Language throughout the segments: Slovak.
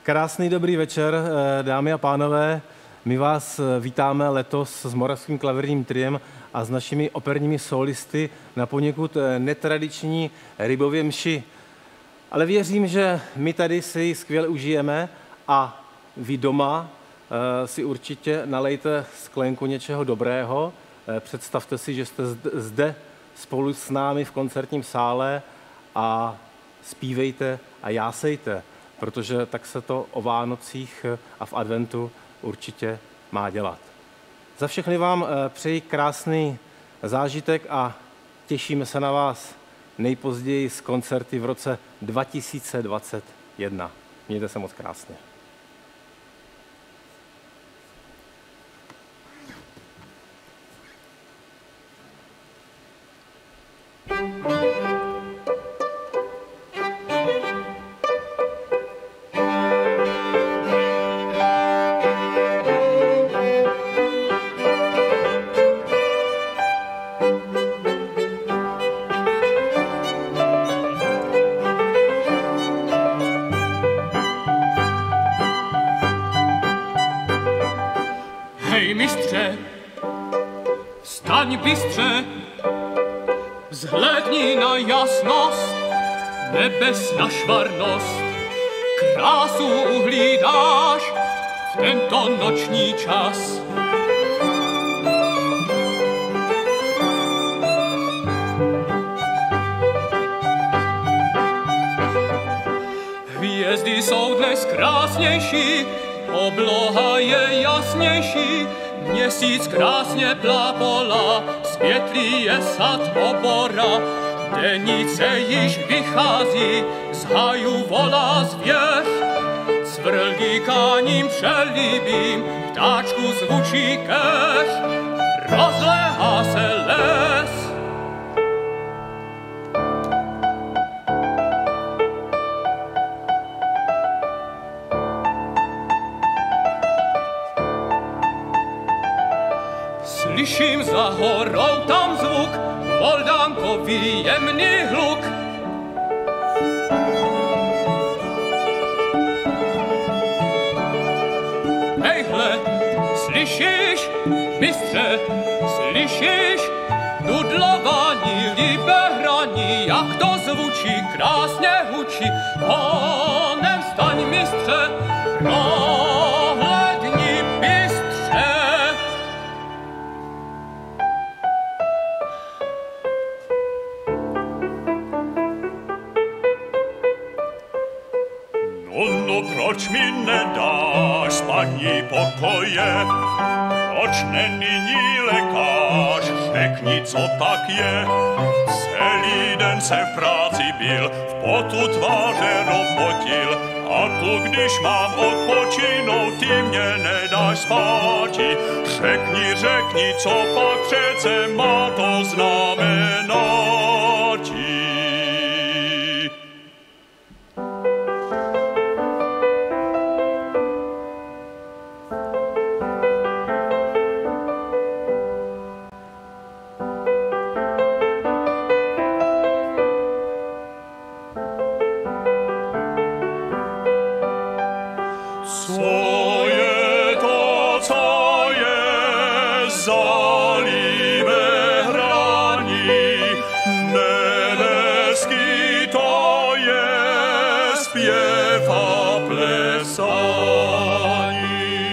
Krásný dobrý večer, dámy a pánové. My vás vítáme letos s Moravským klaverním triem a s našimi operními solisty na poněkud netradiční rybově mši. Ale věřím, že my tady si skvěle užijeme a vy doma si určitě nalejte sklenku něčeho dobrého. Představte si, že jste zde spolu s námi v koncertním sále a zpívejte a jásejte, protože tak se to o Vánocích a v adventu určitě má dělat. Za všechny vám přeji krásný zážitek a těšíme se na vás nejpozději z koncerty v roce 2021. Mějte se moc krásně. Hej mistře, staň bystře, vzhlédni na jasnost, nebes na švarnost, krásu uhlídáš v tento noční čas. Hvězdy jsou dnes krásnější, obloha je jasnější, měsíc krásně plápola, světlý je sad obora, denice již vychází, z haju volá zvěř, cvrlíkáním přelíbím, ptáčku zvučí keš, rozléhá se les. Slyším za horou tam zvuk, voldánkový jemný hluk. Hejhle, slyšíš, mistře, slyšíš, dudlování, líbe hraní, jak to zvučí, krásně hučí. Honem staň, mistře, prohlédni bystře. No, proč mi nedáš spaní pokoje? Proč není lékař? Řekni, co tak je. Celý den jsem v práci byl, v potu tváře robotil. A tu, když mám odpočinout, ty mě nedáš spáti. Řekni, co pak přece má to znamenáti. Co je to, co je za líbe hraní? Nebeský to je zpěv a plesání.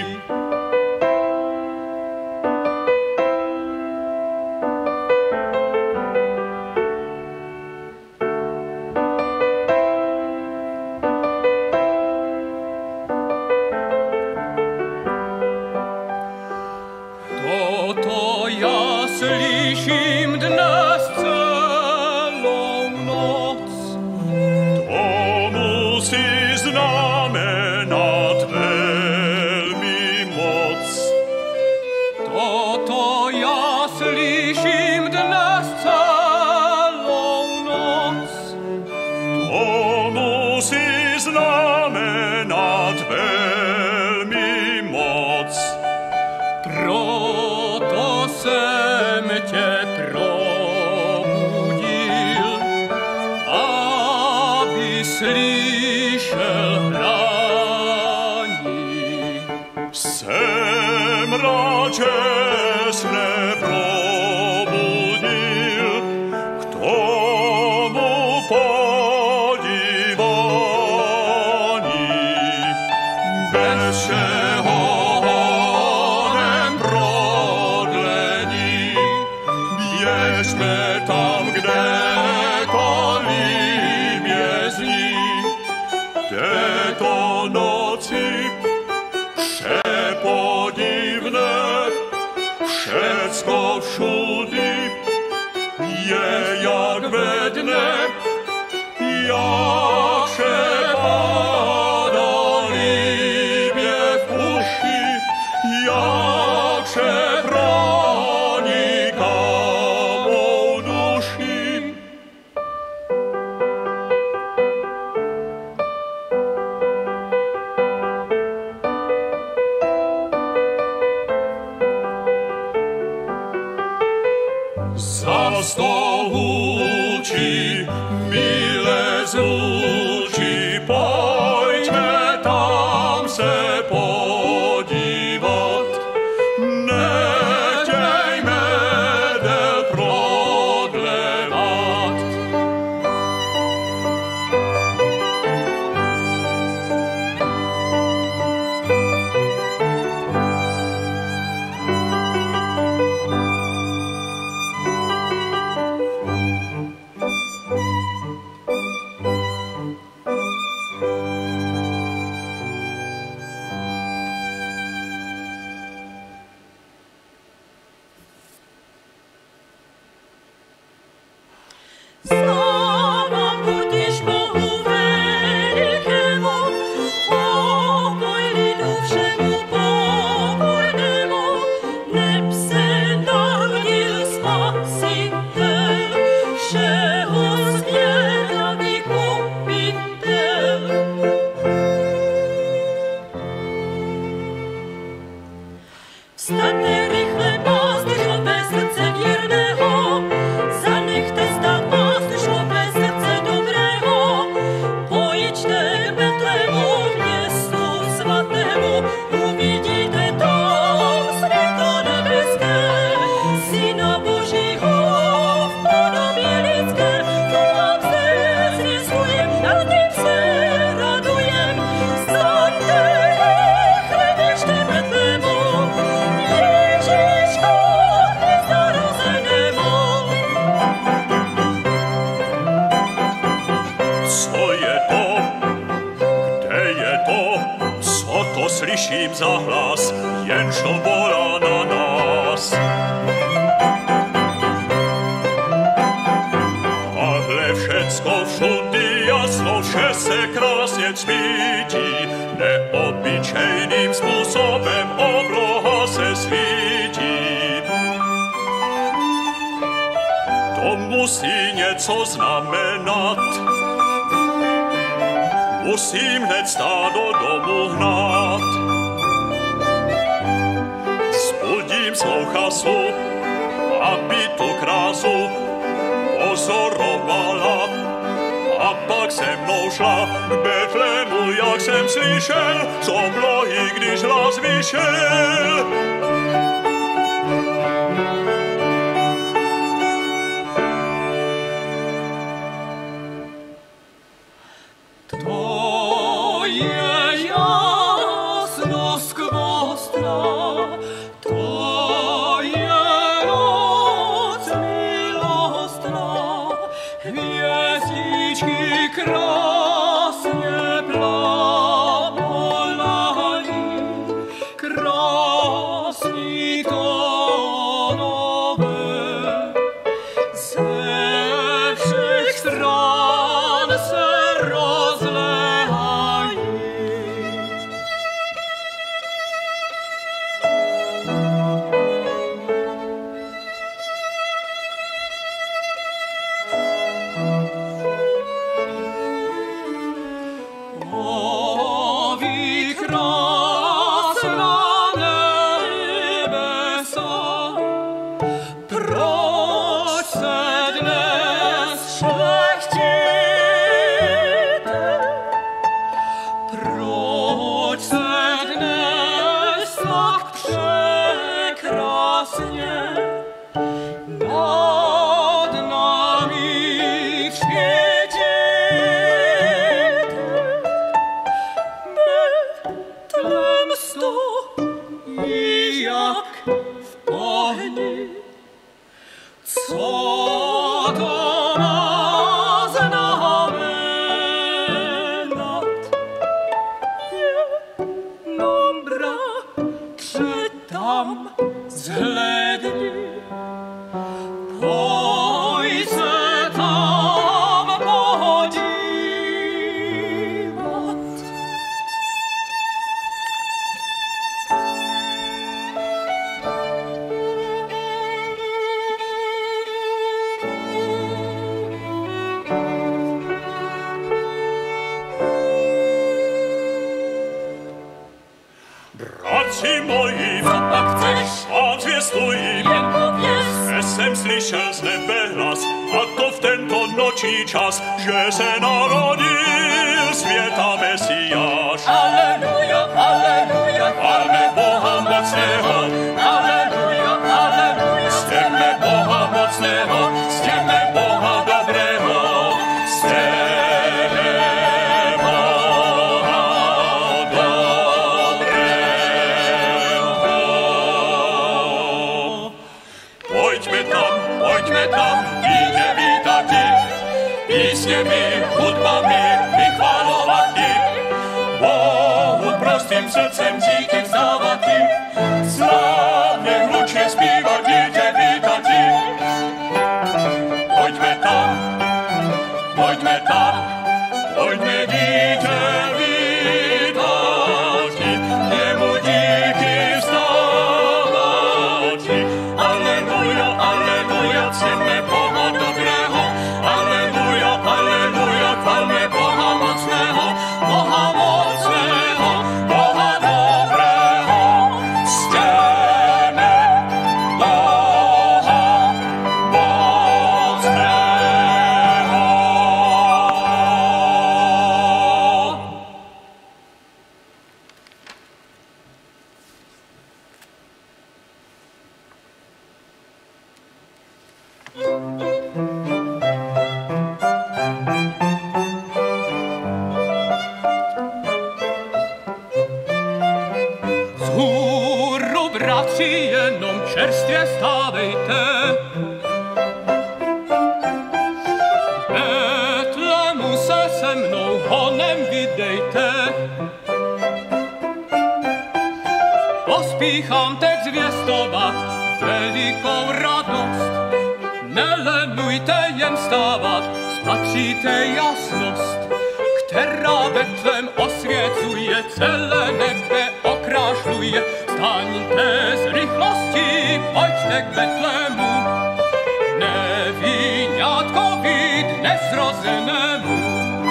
Toto já slyším dnes celou noc. To musí znamenat velmi moc. Toto já slyším dnes celou noc. To musí znamenat velmi moc. Proto jsem tě probudil, aby slyšel hlas. čestné probudil k tomu podívání. Bez všeho honem prodlení běžme tam, kdekoliv je zní. Této noci přepodivné, všecko všudy je jak ve dne, jak přepadá líbě v uši, jak přeproniká mou duši. Zas to hůčí, milé zvučí, pojďme tam se podívat. Nechtějme del prodlévat. Sláva budiš Bohu velikému, pokoj lidu všemu pokornému, neb se narodil Spasitel, všeho světa vykupitel. Vstaňte rychle, pastýřové srdce věrného, zanechte stát pastýřové srdce dobrého. Pojďte k Betlému, městu svatému, uvidíte tam světlo nebeské, Syna Božího v podobě lidské. To vám se zvěstujem, nad tím se radujem. Vstaňte rychle, běžte k Betlému, Ježíško nezarozenému. Co je to? Kde je to? Co to slyším za hlas? Jenžel volá na nás. A hle, všecko všudy jasno, vše se krásně svítí. Neobyčejným způsobem obloha se svítí. To musí něco znamenat. Musím hned stádo domů hnát. Zbudím svou chasu, aby tu krásu pozorovala. A pak se mnou šla k Betlému, jak jsem slyšel, z oblohy, když hlas vyšel. To je jasnost kvostrá, to je noc milostná, hvězdičky krásně plapolají, krásný tónové, ze všech stran se rozléhají. moim, co pak chceš, a zvěstuj jim, jen pověz. že jsem slyšel z nebe hlas, a to v tento noční čas, že se narodil světa Mesiáš. Aleluja, aleluja, Chválme Boha mocného, aleluja, aleluja, ctěme Boha mocného, ctěme Boha dobrého, ctěme Boha dobrého. Pojďme tam, dítě vítati, písněmi, hudbami vychvalovati, Bohu prostým srdcem díky vzdávati, slávně hlučně zpívat dítě vítati. Pojďme tam, pojďme dítě vítati, jemu díky vzdávati. Aleluja, aleluja, ctěme Boha dobrého, aleluja, aleluja, chvalme Boha mocného, Boha mocného, Boha dobrého, ctěme Boha mocného. Vzhůru, bratři, jenom čerstvě stávejte. Betlemu se mnou honem vydejte. Pospíchám teď zvěstovat velikou radost. Nelenujte jen stávat, spatříte jasnost, která Betlem osvěcuje, celé nebe okrášluje. Staňte z rychlosti, pojďte k Betlemu, neviňátkovi dnes zrozenému.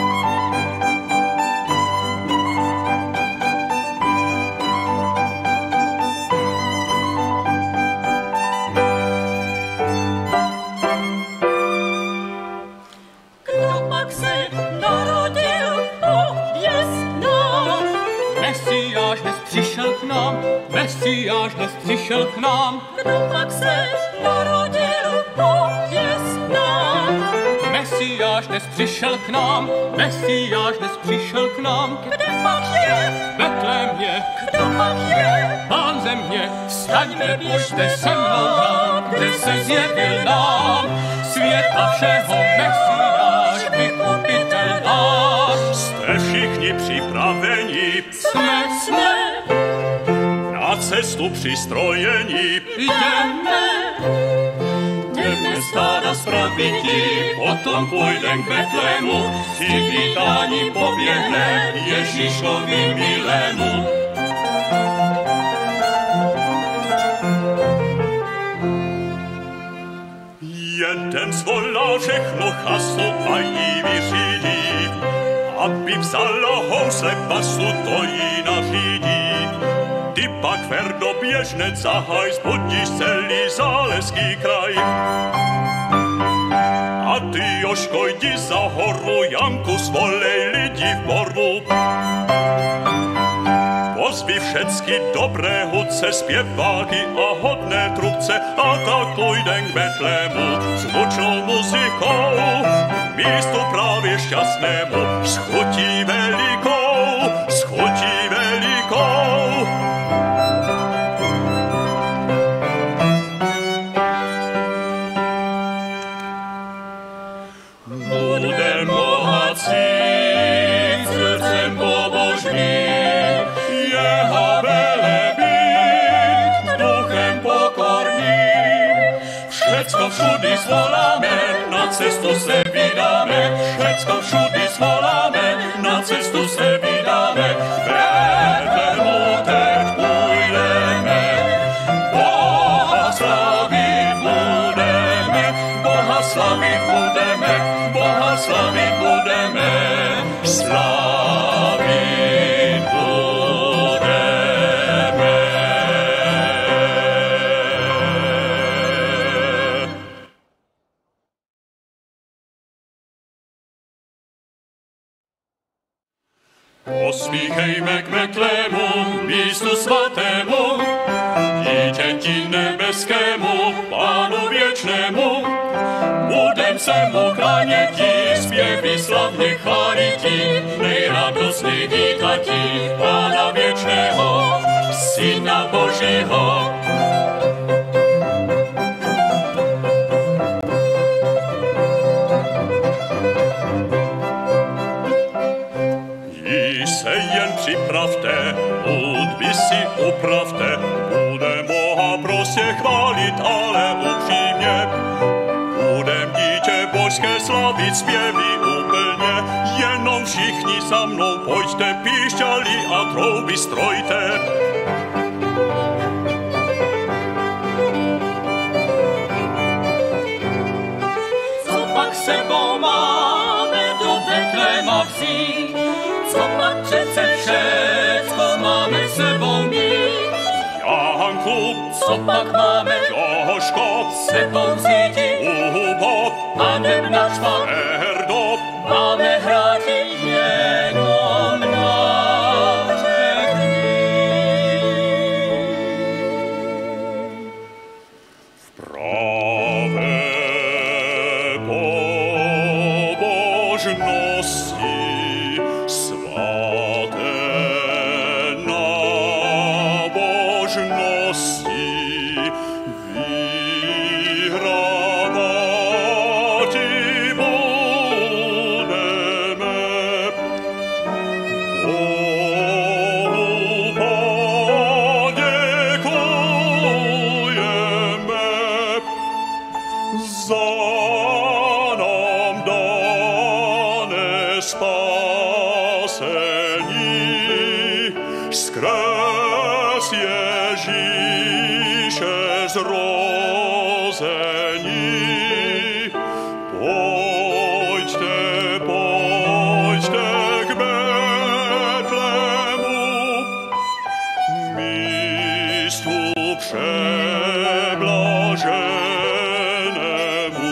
Kdo pak se narodil, pověz nám. Mesiáš dnes přišel k nám, Mesiáš dnes přišel k nám. Kdo pak se narodil, pověz nám. Mesiáš dnes přišel k nám, Mesiáš dnes přišel k nám. Kde pak je, Betlémě, kdo pak je, Pán země, vstaňme, pojďte se mnou tam, kde se zjevil nám. Světa všeho Mesiáš, vykupitel náš. Jste všichni připraveni, Jsme, na cestu přistrojení, jdeme, jdeme stáda zpravití, potom půjdem k Betlému, přivítání poběhne Ježíšovi milému. Jeden zvolal všechno chaso a jí vyřídí, aby vzala housle basu, to jí nařídí. Ty pak Verdo běžnec zahaj, zbudíš celý záleský kraj. A ty Jožko jdi za horu, Janku svolej lidi v borvu. Pozvi všecky dobré hudce, zpěváky a hodné trubce, a tak půjdem k Betlému s hlučnou muzikou, místu právě šťastnému, s chutí velikou, s chutí velikou. Budem bohatým, srdcem pobožným, jeho velebit, duchem pokorným. Všecko všudy svoláme, na cestu se vydáme, všecko všudy svoláme, na cestu se vydáme. Betlemu teď půjdeme, Boha slavit budeme, Boha slavit budeme, Boha slavit budeme, slavit budeme. Pospíchejme k Betlému, místu svatému, dítěti nebeskému, Pánu věčnému. Budem se mu klaněti, zpěvy slavně chváliti, nejradostněji vítati Pána věčného, Syna Božího. Se jen připravte, hudby si upravte, budem Boha prostě chválit, ale upřímně. Budem dítě božské slavit, zpěví úplně, jenom všichni za mnou pojďte, píšťaly a trouby strojte. Co pak sebou máme do Betléma vzít? Co pak přece všecko máme sebou mít? Janku, co pak máme Joško, sebou vzít? Hubo, Aneb náš Pán, Erdo, máme hrát jenom naše dny. V pravé pobožnosti skrz Ježíše zrození. Pojďte, pojďte k Betlému, místu přeblaženému.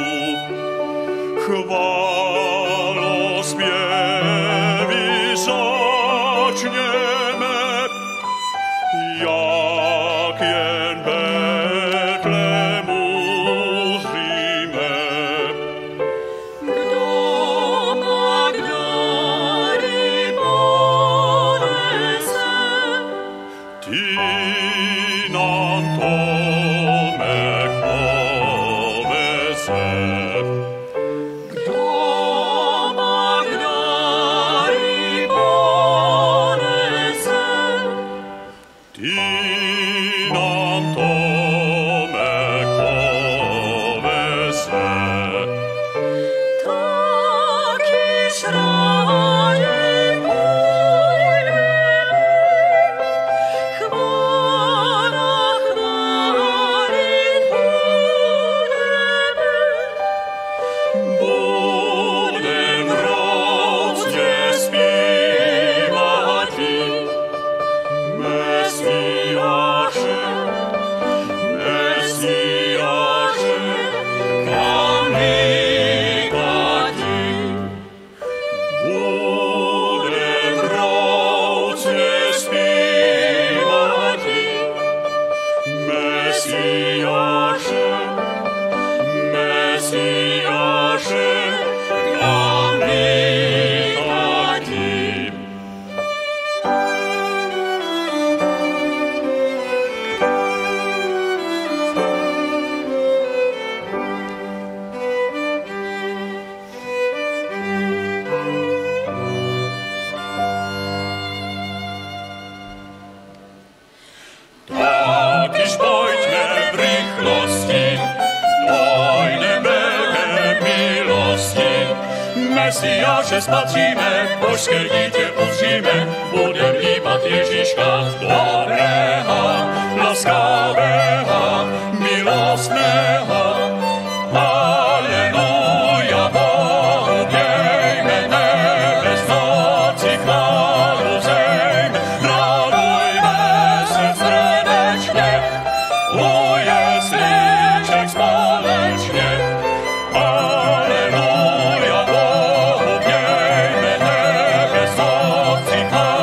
Chválospěvy začněme, jak jen Betlému zříme. Kdo má dary ponese, Ty nám Tomek poveze. kdo má dary ponese, Ty nám Tomek poveze. tak již rádi půjdeme. Chvála chválit budeme. Budem hrozně zpívati, Mesiáše, Mesiáše, kam vykati. Budem hrozně zpívati, Mesiáše, Mesiáše, kam vykati. Tak již pojďme v rychlosti, dojdeme ke milosti. Mesiáše spatříme, božské dítě uzříme, budem líbat Ježíška dobrého, laskavého, milostného. Aleluja, Bohu pějme, nebes noci chválu zejme, radujme se srdečně, u jesliček společně. Aleluja, Bohu pějme, nebes noci chválu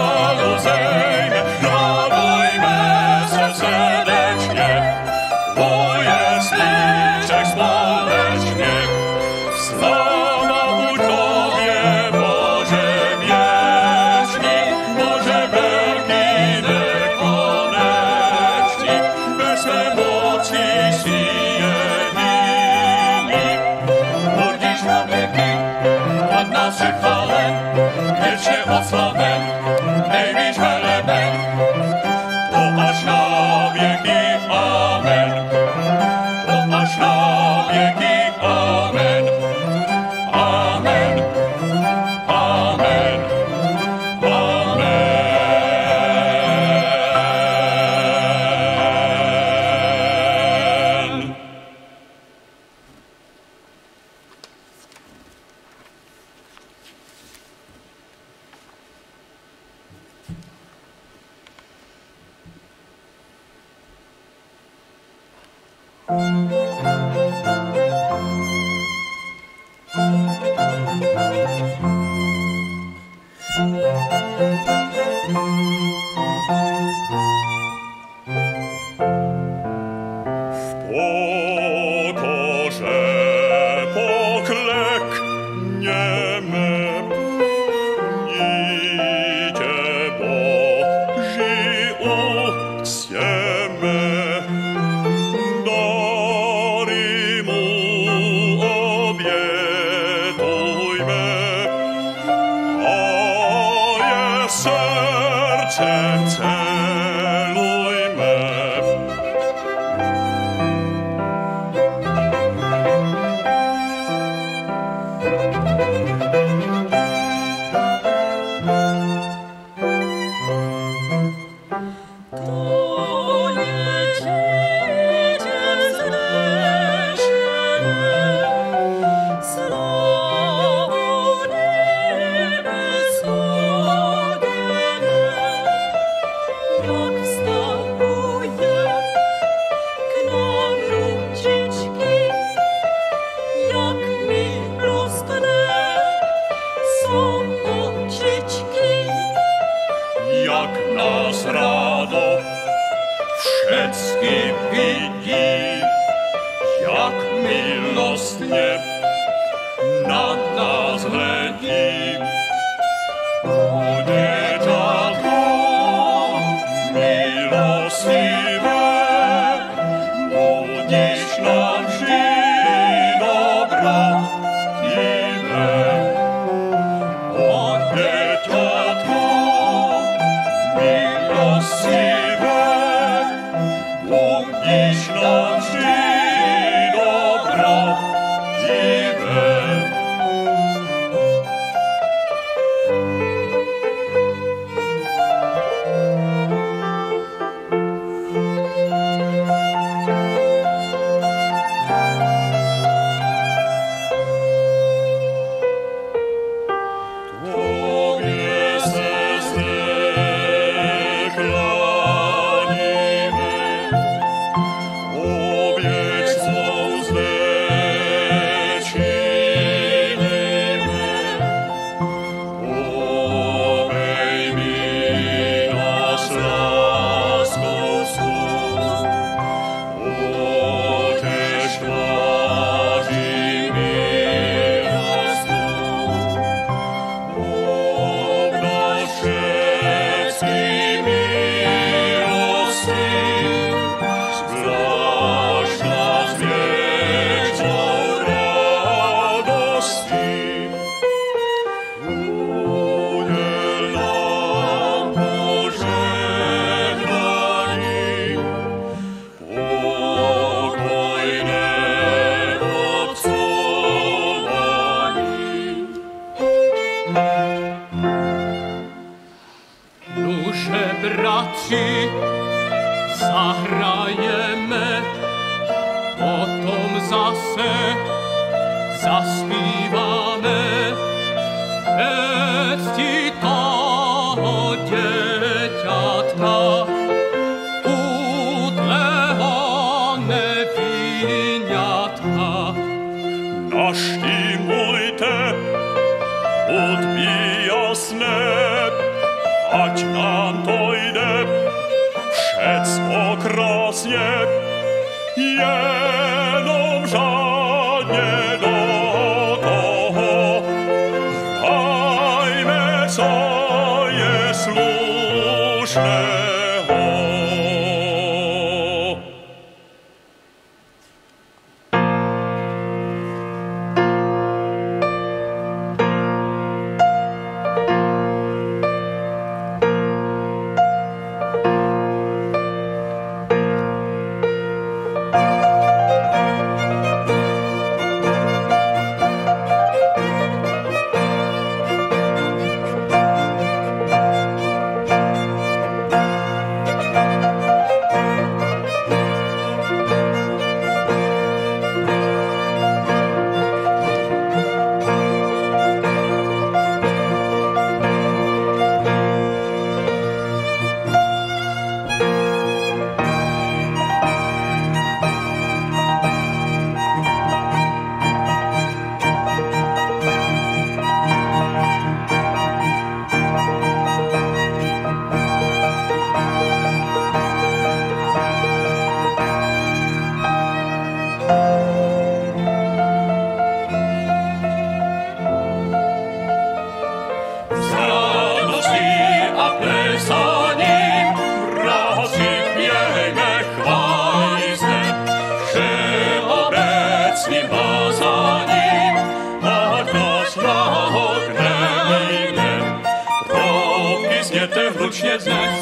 světe hlučně dnes,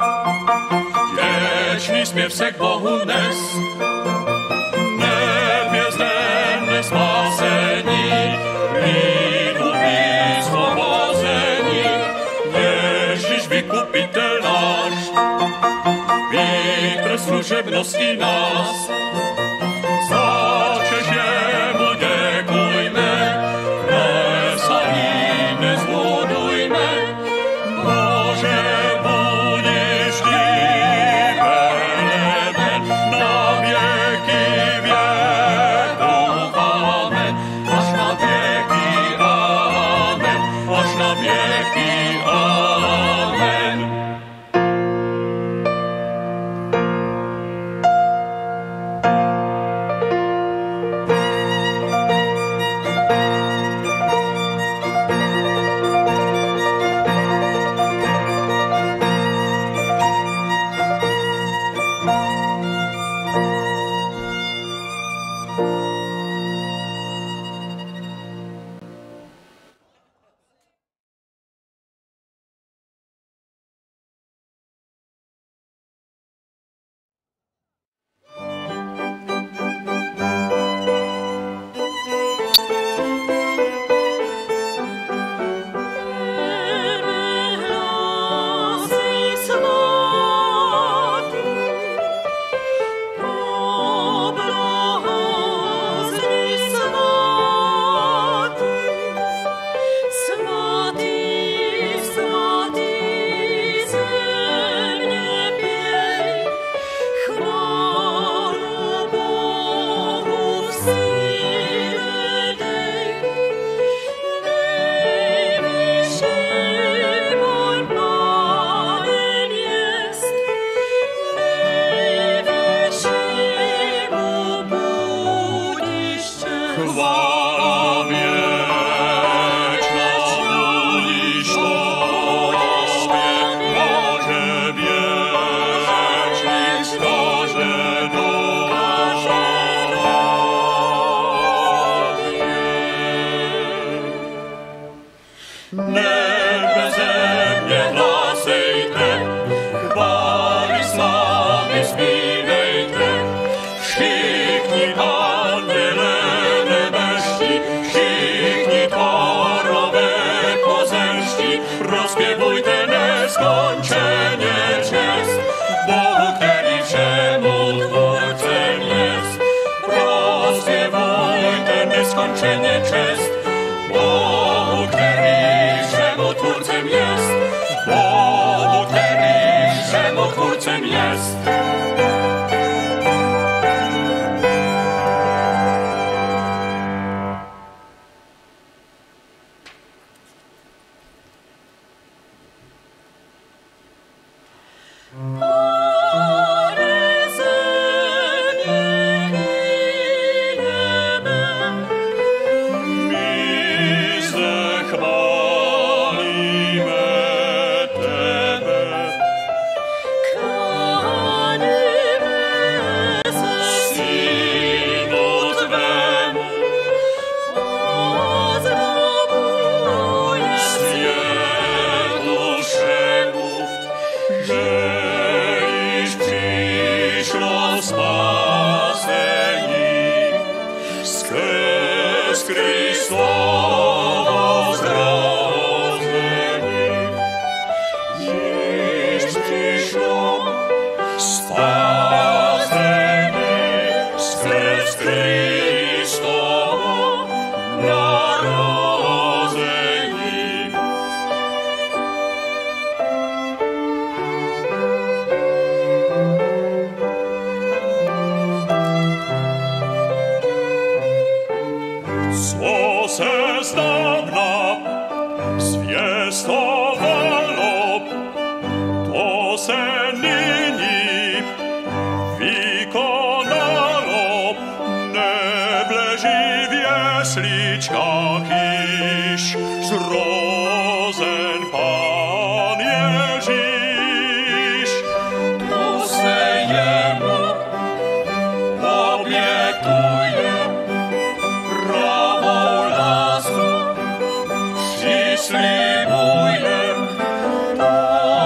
věčný zpěv se k Bohu nes. Nevězné spásení, lidu vysvobození, Ježíš vykupitel náš, vítr služebnosti nás. Začež jemu děkujme, klesají nezvodujme, Bože, budeš ty veleben, na věky věků, amen, až na věky, amen, až na věky, amen. Neskončeně čest Bohu, který všemotvůrcem jest. Bohu, který všemotvůrcem jest. Slibuję,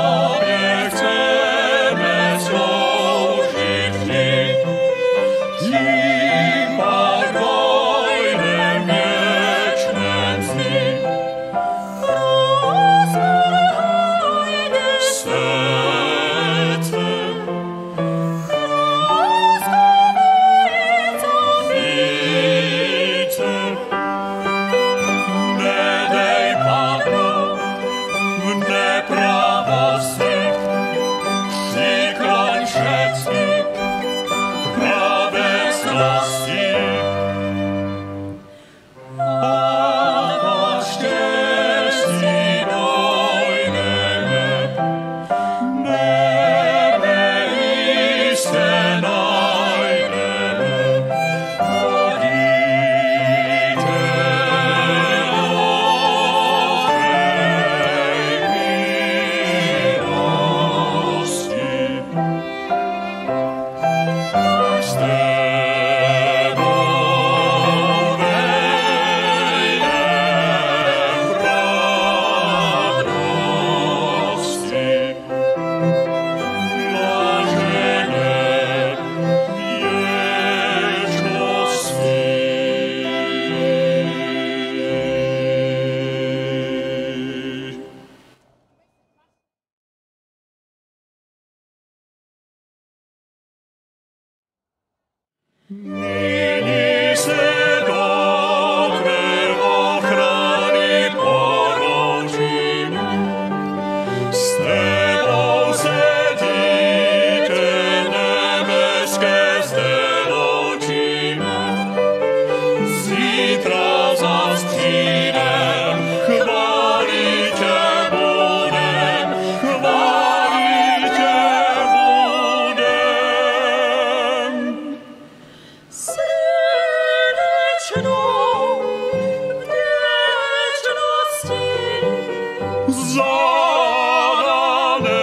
zadane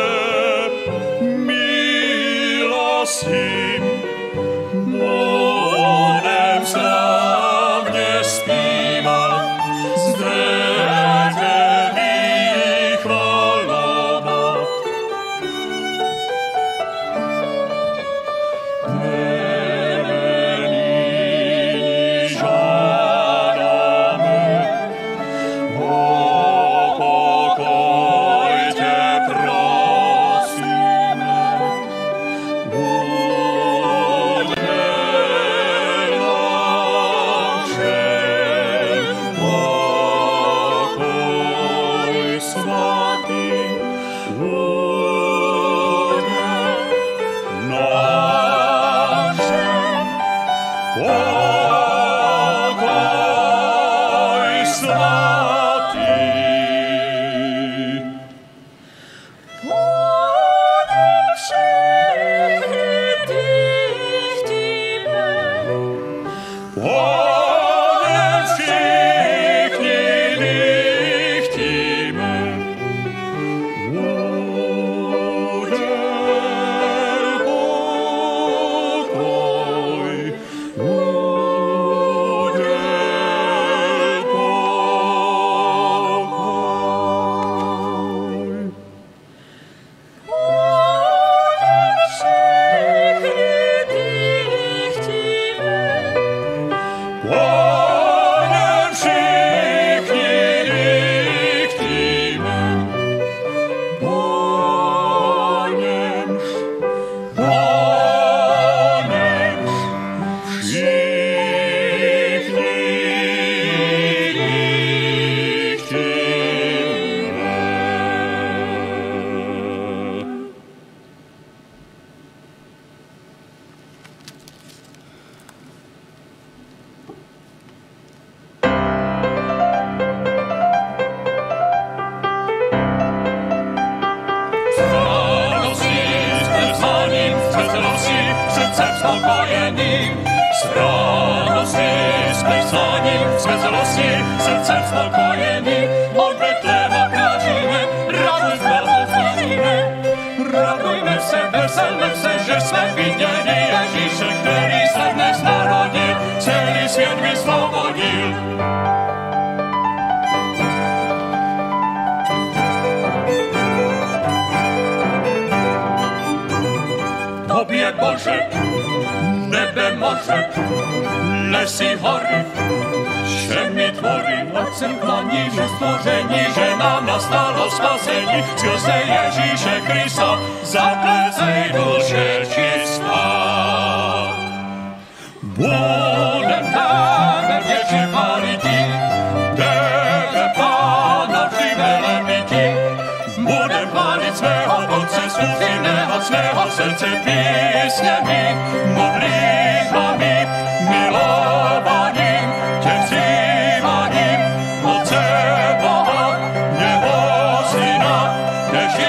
milosím, budem slavně zpívat, zde tebe chvalovat. Tebe nyní žádáme, o pokoj tě prosíme, buď nám všem pokoj svatý, buď nám všem pokoj svatý. Ponem všichni dychtíme, bude pokoj, bude pokoj. Ponem všichni dychtíme, ponem všichni dychtíme. Srdcem spokojeným, s radostí, s plesáním, s veselostí, srdcem spokojeným, od Betléma kráčíme, radost velkou slavíme. Radujme se, veselme se, že jsme viděli Ježíše, který se dnes narodil, celý svět vysvobodil. Tobě, Bože, nebe, moře, lesy, hory, všemi tvory, ať se klaní vše stvoření, že nám nastalo spasení, skrze Ježíše Krista, zaplezej duše čistá. Budem tebe vděčně chváliti, tebe, Pána, vždy velebiti, budem chválit svého Otce, stvořeného svého srdce písněmi, modlitbami, milovaním, tě vzývaním, Otce Boha, jeho Syna, kež